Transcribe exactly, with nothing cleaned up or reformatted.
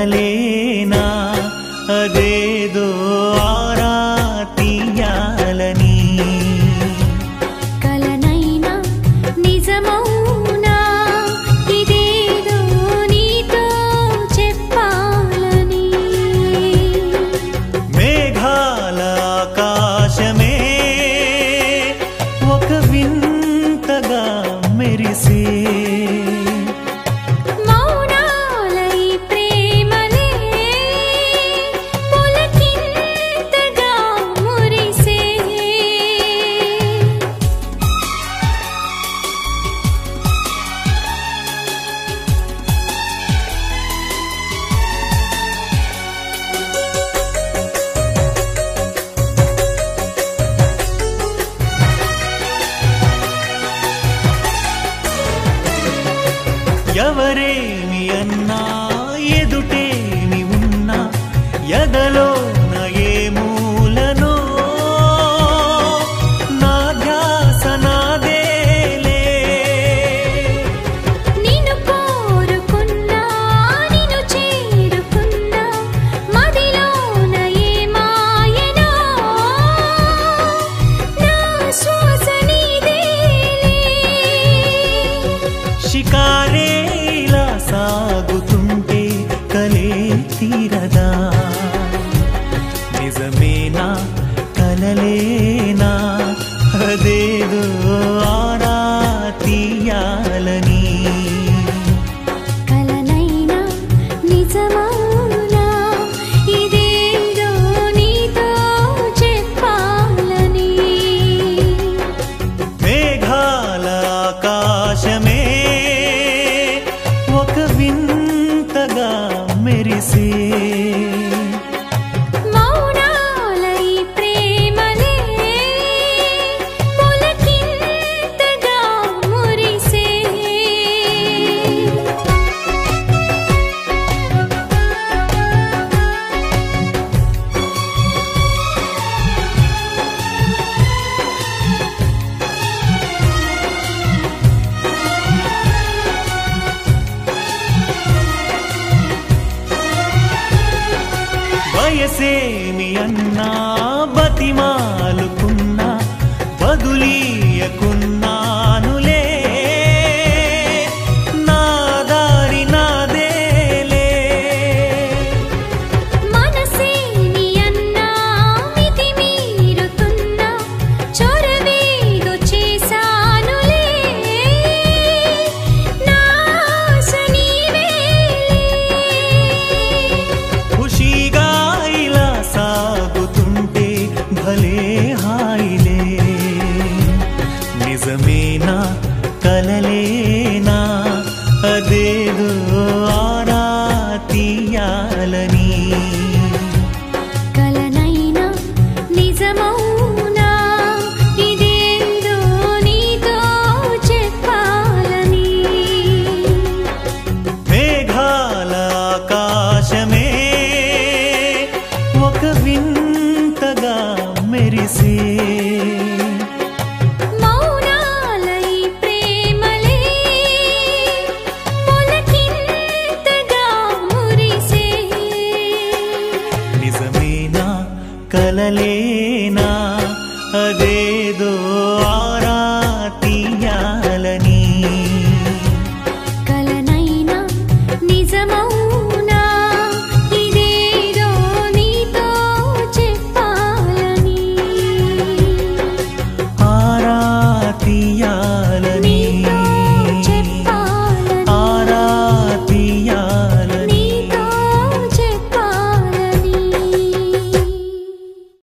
కలలేనా అదేదో ఆరా తీయాలని కలనైనా నిజమౌనా ఇదేదో నీతో చెప్పాలని మేఘాల ఆకాశమే ఒక వింతగా మెరిసే ఎవరేమి అన్నా ఎదుటేమి ఉన్నా ఎదలో నా ఏ మూలనో నా ధ్యాస నాదేలే నిన్ను కోరుకున్నా నిన్ను చేరుకున్నా మదిలోన ఏ మాయనో నా శ్వాస నీదేలే షికారే సాగుతుంటే కలే తీరదా నిజమేనా కలలేనా అదేదో ఆరా తీయాలని కలనైనా నిజమౌనా ఇదేదో నీతో చెప్పాలని మేఘాల ఆకాశమే ఒక వింతగా మెరిసే మౌనాలై ప్రేమలే పులకింతగా మురిసే వయసేమి అన్నా బతిమాలుకున్నా బదులీయకున్నానులే నా దారి నాదేలే మనసేని అన్నా మితి మీరుతున్నా చొరవేదో చేశానులే నా ఆశ నీవేలే ఖుషీగా ఇలా సాగుతుంటే భలే హాయిలే నిజమేనా కలలేనా అదేదో ఆరా తీయాలని కలనైనా నిజమౌనా ఇదేదో నీతో చెప్పాలని మేఘాల ఆకాశమే ఒక వింతగా మెరిసే మౌనాలై ప్రేమలే పులకింతగా మురిసే నిజమేనా కలలేనా అదే